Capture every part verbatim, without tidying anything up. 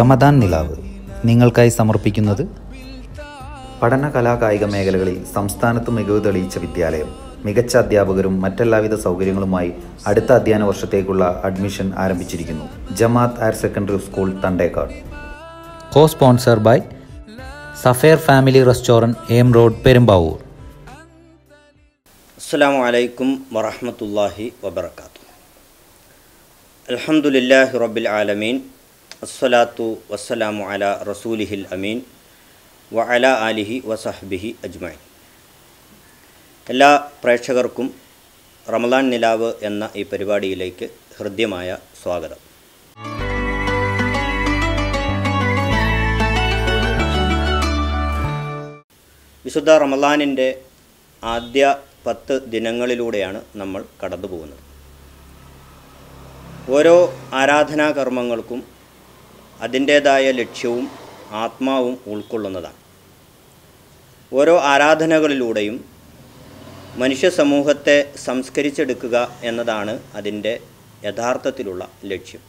റമദാൻ നിലാവ് നിങ്ങൾക്കായി സമർപ്പിക്കുന്നത് പഠന കലാ കായിക മേഖലകളിൽ സംസ്ഥാനത്ത് മികവ് തെളിയിച്ച വിദ്യാലയം. മികച്ച അധ്യാപകരും മറ്റെല്ലാവിധ സൗകര്യങ്ങളുമായി അടുത്ത അധ്യയന വർഷത്തേക്കുള്ള അഡ്മിഷൻ ആരംഭിച്ചിരിക്കുന്നു. Jamaath higher secondary school, Thandekkad. Co sponsor by Safer family restaurant, M road, Perumbavoor. അസ്സലാമു അലൈക്കും വറഹ്മത്തുള്ളാഹി വബറകാതുഹു. അൽഹംദുലില്ലാഹി റബ്ബിൽ ആലമീൻ. അസ്സലാത്തു വസ്സലാമു അലാ റസൂലിഹിൽ അമീൻ വ അലാ ആലിഹി വസഹ്ബിഹി അജ്മഈൻ. എല്ലാ പ്രേക്ഷകർക്കും റമദാൻ നിലാവ് എന്ന ഈ പരിപാടിയിലേക്ക് ഹൃദ്യമായ സ്വാഗതം. വിശുദ്ധ റമദാനിൻ്റെ ആദ്യ പത്ത് ദിനങ്ങളിലൂടെയാണ് നമ്മൾ കടന്നു പോകുന്നത്. ഓരോ ആരാധനാകർമ്മങ്ങൾക്കും അതിൻ്റേതായ ലക്ഷ്യവും ആത്മാവും ഉൾക്കൊള്ളുന്നതാണ്. ഓരോ ആരാധനകളിലൂടെയും മനുഷ്യ സമൂഹത്തെ സംസ്കരിച്ചെടുക്കുക എന്നതാണ് അതിൻ്റെ യഥാർത്ഥത്തിലുള്ള ലക്ഷ്യം.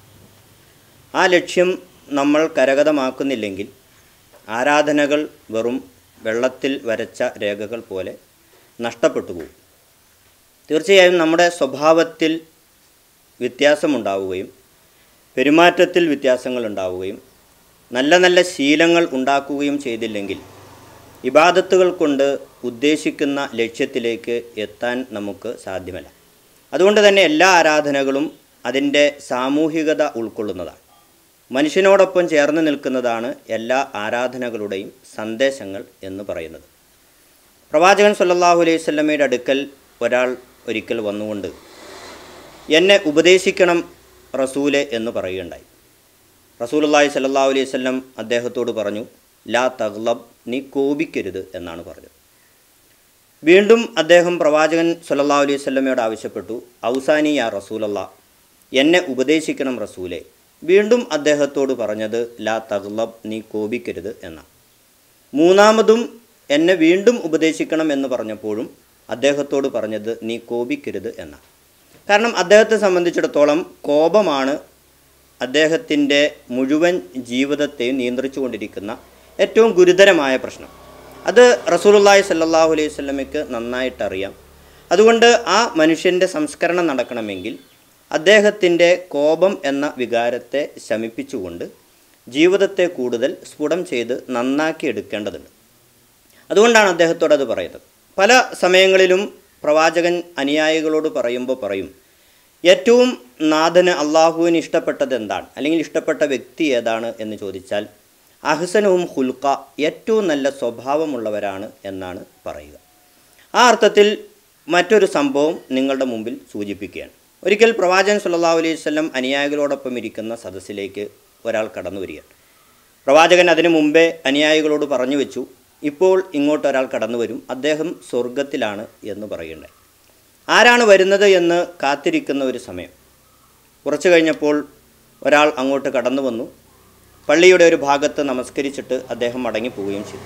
ആ ലക്ഷ്യം നമ്മൾ കരഗതമാക്കുന്നില്ലെങ്കിൽ ആരാധനകൾ വെറും വെള്ളത്തിൽ വരച്ച രേഖകൾ പോലെ നഷ്ടപ്പെട്ടു പോകും. തീർച്ചയായും നമ്മുടെ സ്വഭാവത്തിൽ വ്യത്യാസമുണ്ടാവുകയും പെരുമാറ്റത്തിൽ വ്യത്യാസങ്ങൾ ഉണ്ടാവുകയും നല്ല നല്ല ശീലങ്ങൾ ഉണ്ടാക്കുകയും ചെയ്തില്ലെങ്കിൽ ഇബാദത്തുകൾ കൊണ്ട് ഉദ്ദേശിക്കുന്ന ലക്ഷ്യത്തിലേക്ക് എത്താൻ നമുക്ക് സാധ്യമല്ല. അതുകൊണ്ട് തന്നെ എല്ലാ ആരാധനകളും അതിൻ്റെ സാമൂഹികത ഉൾക്കൊള്ളുന്നതാണ്. മനുഷ്യനോടൊപ്പം ചേർന്ന് നിൽക്കുന്നതാണ് എല്ലാ ആരാധനകളുടെയും സന്ദേശങ്ങൾ എന്ന് പറയുന്നത്. പ്രവാചകൻ സല്ലല്ലാഹു അലൈഹി വസല്ലമയുടെ അടുക്കൽ ഒരാൾ ഒരിക്കൽ വന്നുകൊണ്ട് എന്നെ ഉപദേശിക്കണം റസൂലെ എന്ന് പറയുകയുണ്ടായി. റസൂലുള്ളാഹി സ്വല്ലല്ലാഹു അലൈഹി വസല്ലം അദ്ദേഹത്തോട് പറഞ്ഞു, ലാ തഗ്ലബ്, നീ കോപിക്കരുത് എന്നാണ് പറഞ്ഞത്. വീണ്ടും അദ്ദേഹം പ്രവാചകൻ സ്വല്ലല്ലാഹു അലൈഹി വസല്ലമയോട് ആവശ്യപ്പെട്ടു, ഔസാനി യാ റസൂലല്ലാ, എന്നെ ഉപദേശിക്കണം റസൂലെ. വീണ്ടും അദ്ദേഹത്തോട് പറഞ്ഞത് ലാ തഗ്ലബ്, നീ കോപിക്കരുത് എന്നാണ്. മൂന്നാമതും എന്നെ വീണ്ടും ഉപദേശിക്കണം എന്ന് പറഞ്ഞപ്പോഴും അദ്ദേഹത്തോട് പറഞ്ഞത് നീ കോപിക്കരുത് എന്നാണ്. കാരണം അദ്ദേഹത്തെ സംബന്ധിച്ചിടത്തോളം കോപമാണ് അദ്ദേഹത്തിൻ്റെ മുഴുവൻ ജീവിതത്തെയും നിയന്ത്രിച്ചു കൊണ്ടിരിക്കുന്ന ഏറ്റവും ഗുരുതരമായ പ്രശ്നം. അത് റസൂലുള്ളാഹി സ്വല്ലല്ലാഹു അലൈഹി വസല്ലമയ്ക്ക് നന്നായിട്ടറിയാം. അതുകൊണ്ട് ആ മനുഷ്യൻ്റെ സംസ്കരണം നടക്കണമെങ്കിൽ അദ്ദേഹത്തിൻ്റെ കോപം എന്ന വികാരത്തെ ശമിപ്പിച്ചുകൊണ്ട് ജീവിതത്തെ കൂടുതൽ സ്ഫുടം ചെയ്ത് നന്നാക്കി എടുക്കേണ്ടതുണ്ട്. അതുകൊണ്ടാണ് അദ്ദേഹത്തോട് അത് പറയുന്നത്. പല സമയങ്ങളിലും പ്രവാചകൻ അനുയായികളോട് പറയുമ്പോൾ പറയും, ഏറ്റവും നാഥന് അള്ളാഹുവിന് ഇഷ്ടപ്പെട്ടത് എന്താണ്, അല്ലെങ്കിൽ ഇഷ്ടപ്പെട്ട വ്യക്തി ഏതാണ് എന്ന് ചോദിച്ചാൽ അഹ്സനുഹും ഖുൽഖ, ഏറ്റവും നല്ല സ്വഭാവമുള്ളവരാണ് എന്നാണ് പറയുക. ആ അർത്ഥത്തിൽ മറ്റൊരു സംഭവം നിങ്ങളുടെ മുമ്പിൽ സൂചിപ്പിക്കുകയാണ്. ഒരിക്കൽ പ്രവാചകൻ സല്ലല്ലാഹു അലൈഹി വസല്ലം അനുയായികളോടൊപ്പം ഇരിക്കുന്ന സദസ്സിലേക്ക് ഒരാൾ കടന്നു വരികയാണ്. പ്രവാചകൻ അതിനു മുമ്പേ അനുയായികളോട് പറഞ്ഞു വെച്ചു, ഇപ്പോൾ ഇങ്ങോട്ടൊരാൾ കടന്നു വരും, അദ്ദേഹം സ്വർഗത്തിലാണ് എന്ന് പറയുകയുണ്ടായി. ആരാണ് വരുന്നത് എന്ന് കാത്തിരിക്കുന്ന ഒരു സമയം. കുറച്ചു കഴിഞ്ഞപ്പോൾ ഒരാൾ അങ്ങോട്ട് കടന്നു വന്നു. പള്ളിയുടെ ഒരു ഭാഗത്ത് നമസ്കരിച്ചിട്ട് അദ്ദേഹം മടങ്ങിപ്പോവുകയും ചെയ്തു.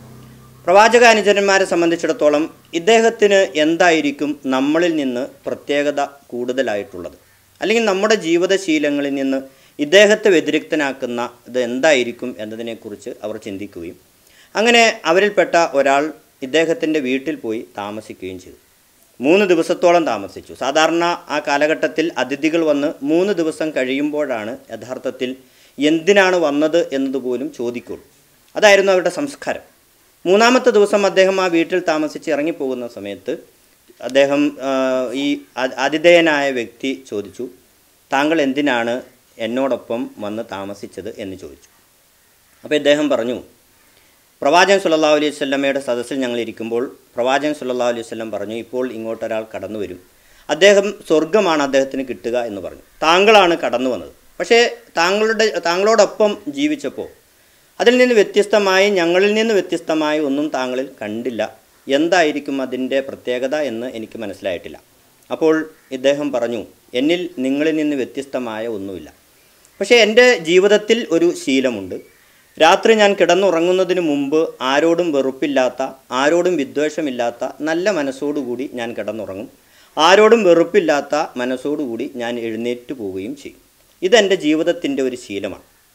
പ്രവാചക അനുചരന്മാരെ സംബന്ധിച്ചിടത്തോളം ഇദ്ദേഹത്തിന് എന്തായിരിക്കും നമ്മളിൽ നിന്ന് പ്രത്യേകത കൂടുതലായിട്ടുള്ളത്, അല്ലെങ്കിൽ നമ്മുടെ ജീവിതശീലങ്ങളിൽ നിന്ന് ഇദ്ദേഹത്തെ വ്യതിരിക്തനാക്കുന്ന ഇത് എന്തായിരിക്കും എന്നതിനെക്കുറിച്ച് അവർ ചിന്തിക്കുകയും അങ്ങനെ അവരിൽപ്പെട്ട ഒരാൾ ഇദ്ദേഹത്തിൻ്റെ വീട്ടിൽ പോയി താമസിക്കുകയും ചെയ്തു. മൂന്ന് ദിവസത്തോളം താമസിച്ചു. സാധാരണ ആ കാലഘട്ടത്തിൽ അതിഥികൾ വന്ന് മൂന്ന് ദിവസം കഴിയുമ്പോഴാണ് യഥാർത്ഥത്തിൽ എന്തിനാണ് വന്നത് എന്നതുപോലും ചോദിക്കുള്ളൂ. അതായിരുന്നു അവരുടെ സംസ്കാരം. മൂന്നാമത്തെ ദിവസം അദ്ദേഹം ആ വീട്ടിൽ താമസിച്ച് ഇറങ്ങിപ്പോകുന്ന സമയത്ത് അദ്ദേഹം ഈ ആതിഥേയനായ വ്യക്തി ചോദിച്ചു, താങ്കൾ എന്തിനാണ് എന്നോടൊപ്പം വന്ന് താമസിച്ചത് എന്ന് ചോദിച്ചു. അപ്പോൾ ഇദ്ദേഹം പറഞ്ഞു, പ്രവാചകൻ സല്ലല്ലാഹു അലൈഹി വസല്ലമയുടെ സദസ്സിൽ ഞങ്ങൾ ഇരിക്കുമ്പോൾ പ്രവാചകൻ സല്ലല്ലാഹു അലൈഹി വസല്ലം പറഞ്ഞു, ഇപ്പോൾ ഇങ്ങോട്ടൊരാൾ കടന്നു വരും, അദ്ദേഹം സ്വർഗ്ഗമാണ് അദ്ദേഹത്തിന് കിട്ടുക എന്ന് പറഞ്ഞു. താങ്കളാണ് കടന്നു വന്നത്, പക്ഷേ താങ്കളുടെ താങ്കളോടൊപ്പം ജീവിച്ചപ്പോൾ അതിൽ നിന്ന് വ്യത്യസ്തമായി, ഞങ്ങളിൽ നിന്ന് വ്യത്യസ്തമായി ഒന്നും താങ്കളിൽ കണ്ടില്ല. എന്തായിരിക്കും അതിൻ്റെ പ്രത്യേകത എന്ന് എനിക്ക് മനസ്സിലായിട്ടില്ല. അപ്പോൾ ഇദ്ദേഹം പറഞ്ഞു, എന്നിൽ നിങ്ങളിൽ നിന്ന് വ്യത്യസ്തമായ ഒന്നുമില്ല, പക്ഷേ എൻ്റെ ജീവിതത്തിൽ ഒരു ശീലമുണ്ട്. രാത്രി ഞാൻ കിടന്നുറങ്ങുന്നതിന് മുമ്പ് ആരോടും വെറുപ്പില്ലാത്ത, ആരോടും വിദ്വേഷമില്ലാത്ത നല്ല മനസ്സോടുകൂടി ഞാൻ കിടന്നുറങ്ങും. ആരോടും വെറുപ്പില്ലാത്ത മനസ്സോടുകൂടി ഞാൻ എഴുന്നേറ്റ് പോവുകയും ചെയ്യും. ഇതെൻ്റെ ജീവിതത്തിൻ്റെ ഒരു ശീലമാണ്.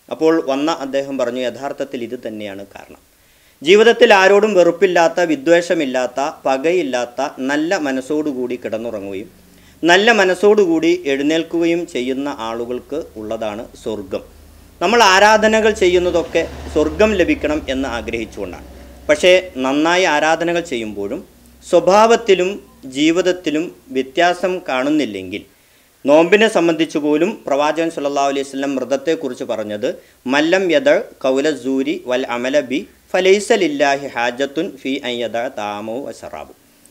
അപ്പോൾ വന്ന അദ്ദേഹം പറഞ്ഞു, യഥാർത്ഥത്തിൽ ഇത് തന്നെയാണ് കാരണം. ജീവിതത്തിൽ ആരോടും വെറുപ്പില്ലാത്ത, വിദ്വേഷമില്ലാത്ത, പകയില്ലാത്ത നല്ല മനസ്സോടുകൂടി കിടന്നുറങ്ങുകയും നല്ല മനസ്സോടുകൂടി എഴുന്നേൽക്കുകയും ചെയ്യുന്ന ആളുകൾക്ക് ഉള്ളതാണ് സ്വർഗം. നമ്മൾ ആരാധനകൾ ചെയ്യുന്നതൊക്കെ സ്വർഗം ലഭിക്കണം എന്ന് ആഗ്രഹിച്ചുകൊണ്ടാണ്. പക്ഷേ നന്നായി ആരാധനകൾ ചെയ്യുമ്പോഴും സ്വഭാവത്തിലും ജീവിതത്തിലും വ്യത്യാസം കാണുന്നില്ലെങ്കിൽ, നോമ്പിനെ സംബന്ധിച്ചു പോലും പ്രവാചകൻ സല്ലല്ലാഹു അലൈഹി വസല്ലം മൃതത്തെക്കുറിച്ച് പറഞ്ഞത് മല്ലം യദ ഖൗല സൂരി വൽ അമല ബി ഫലൈസ ലില്ലാഹി ഹാജത്തുൻ ഫി അൻ യദ താമു വശറാബു.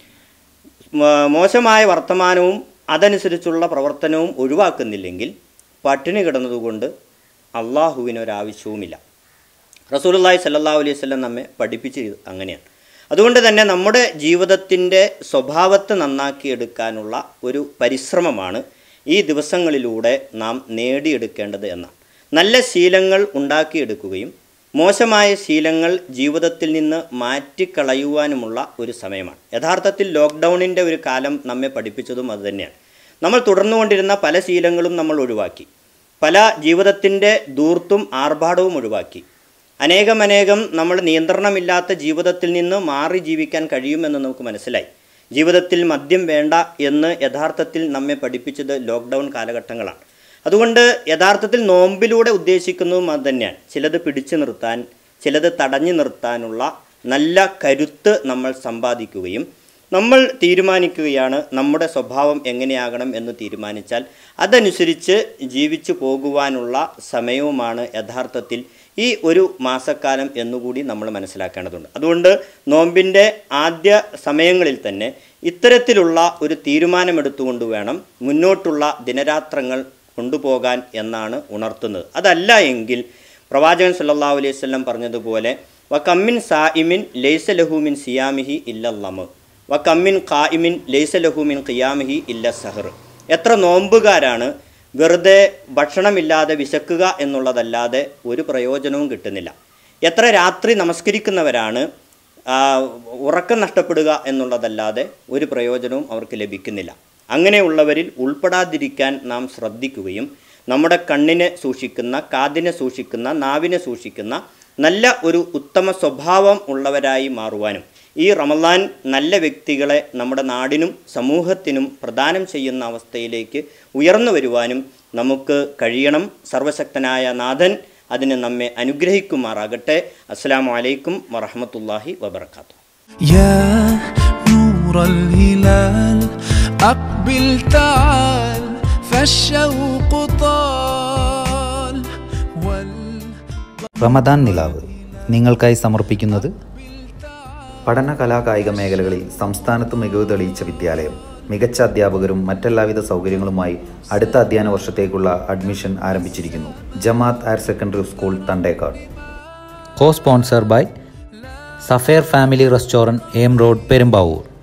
മോശമായ വർത്തമാനവും അതനുസരിച്ചുള്ള പ്രവർത്തനവും ഒഴിവാക്കുന്നില്ലെങ്കിൽ പട്ടിണി കിടന്നതുകൊണ്ട് അള്ളാഹുവിനൊരാവശ്യവുമില്ല. റസൂലുള്ളാഹി സ്വല്ലല്ലാഹു അലൈഹി വസല്ലം നമ്മെ പഠിപ്പിച്ചത് അങ്ങനെയാണ്. അതുകൊണ്ട് തന്നെ നമ്മുടെ ജീവിതത്തിൻ്റെ സ്വഭാവത്തെ നന്നാക്കിയെടുക്കാനുള്ള ഒരു പരിശ്രമമാണ് ഈ ദിവസങ്ങളിലൂടെ നാം നേടിയെടുക്കേണ്ടത് എന്നാണ്. നല്ല ശീലങ്ങൾ ഉണ്ടാക്കിയെടുക്കുകയും മോശമായ ശീലങ്ങൾ ജീവിതത്തിൽ നിന്ന് മാറ്റിക്കളയുവാനുമുള്ള ഒരു സമയമാണ്. യഥാർത്ഥത്തിൽ ലോക്ക്ഡൗണിൻ്റെ ഒരു കാലം നമ്മെ പഠിപ്പിച്ചതും അതുതന്നെയാണ്. നമ്മൾ തുടർന്നുകൊണ്ടിരുന്ന പല ശീലങ്ങളും നമ്മൾ ഒഴിവാക്കി, പല ജീവിതത്തിൻ്റെ ധൂർത്തും ആർഭാടവും ഒഴിവാക്കി. അനേകമനേകം നമ്മൾ നിയന്ത്രണമില്ലാത്ത ജീവിതത്തിൽ നിന്ന് മാറി ജീവിക്കാൻ കഴിയുമെന്ന് നമുക്ക് മനസ്സിലായി. ജീവിതത്തിൽ മദ്യം വേണ്ട എന്ന് യഥാർത്ഥത്തിൽ നമ്മെ പഠിപ്പിച്ചത് ലോക്ക്ഡൗൺ കാലഘട്ടങ്ങളാണ്. അതുകൊണ്ട് യഥാർത്ഥത്തിൽ നോമ്പിലൂടെ ഉദ്ദേശിക്കുന്നതും അത് തന്നെയാണ്. ചിലത് പിടിച്ചു നിർത്താൻ, ചിലത് തടഞ്ഞു നിർത്താനുള്ള നല്ല കരുത്ത് നമ്മൾ സമ്പാദിക്കുകയും നമ്മൾ തീരുമാനിക്കുകയാണ് നമ്മുടെ സ്വഭാവം എങ്ങനെയാകണം എന്ന് തീരുമാനിച്ചാൽ അതനുസരിച്ച് ജീവിച്ചു പോകുവാനുള്ള സമയവുമാണ് യഥാർത്ഥത്തിൽ ഈ ഒരു മാസക്കാലം എന്നുകൂടി നമ്മൾ മനസ്സിലാക്കേണ്ടതുണ്ട്. അതുകൊണ്ട് നോമ്പിൻ്റെ ആദ്യ സമയങ്ങളിൽ തന്നെ ഇത്തരത്തിലുള്ള ഒരു തീരുമാനമെടുത്തുകൊണ്ട് വേണം മുന്നോട്ടുള്ള ദിനരാത്രങ്ങൾ കൊണ്ടുപോകാൻ എന്നാണ് ഉണർത്തുന്നത്. അതല്ല എങ്കിൽ പ്രവാചകൻ സല്ലല്ലാഹു അലൈഹി വസല്ലം പറഞ്ഞതുപോലെ വ കമ്മിൻ സായിമിൻ ലൈസ ലഹു മിൻ സിയാമിഹി ഇല്ലല്ലമ വ കമ്മിൻ ഖായിമിൻ ലൈസ ലഹു മിൻ ഖിയാമിഹി ഇല്ല സഹർ. എത്ര നോമ്പുകാരാണ് വെറുതെ ഭക്ഷണമില്ലാതെ വിശക്കുക എന്നുള്ളതല്ലാതെ ഒരു പ്രയോജനവും കിട്ടുന്നില്ല. എത്ര രാത്രി നമസ്കരിക്കുന്നവരാണ് ഉറക്കം നഷ്ടപ്പെടുക എന്നുള്ളതല്ലാതെ ഒരു പ്രയോജനവും അവർക്ക് ലഭിക്കുന്നില്ല. അങ്ങനെയുള്ളവരിൽ ഉൾപ്പെടാതിരിക്കാൻ നാം ശ്രദ്ധിക്കുകയും നമ്മുടെ കണ്ണിനെ സൂക്ഷിക്കുന്ന, കാതിനെ സൂക്ഷിക്കുന്ന, നാവിനെ സൂക്ഷിക്കുന്ന നല്ല ഒരു ഉത്തമ സ്വഭാവം ഉള്ളവരായി മാറുവാനും ഈ റമളാൻ നല്ല വ്യക്തികളെ നമ്മുടെ നാടിനും സമൂഹത്തിനും പ്രദാനം ചെയ്യുന്ന അവസ്ഥയിലേക്ക് ഉയർന്നു വരുവാനും നമുക്ക് കഴിയണം. സർവശക്തനായ നാഥൻ അതിന് നമ്മെ അനുഗ്രഹിക്കുമാറാകട്ടെ. അസ്സലാമു അലൈക്കും വറഹ്മത്തുള്ളാഹി വബറകാതുഹു. യാ നൂറൽ ഹിലാൽ അഖ്ബിൽ തആൽ ഫശ്ശൗഖു ത്വാൽ വൽ റമദാൻ നിലാവ് നിങ്ങൾക്കായി സമർപ്പിക്കുന്നത് പഠന കലാ കായിക മേഖലകളിൽ സംസ്ഥാനത്ത് മികവ് തെളിയിച്ച വിദ്യാലയം. മികച്ച അധ്യാപകരും മറ്റെല്ലാവിധ സൗകര്യങ്ങളുമായി അടുത്ത അധ്യയന വർഷത്തേക്കുള്ള അഡ്മിഷൻ ആരംഭിച്ചിരിക്കുന്നു. Jamaath higher secondary school Thandekkad. Co sponsor by Safer family restaurant, M road, Perumbavoor.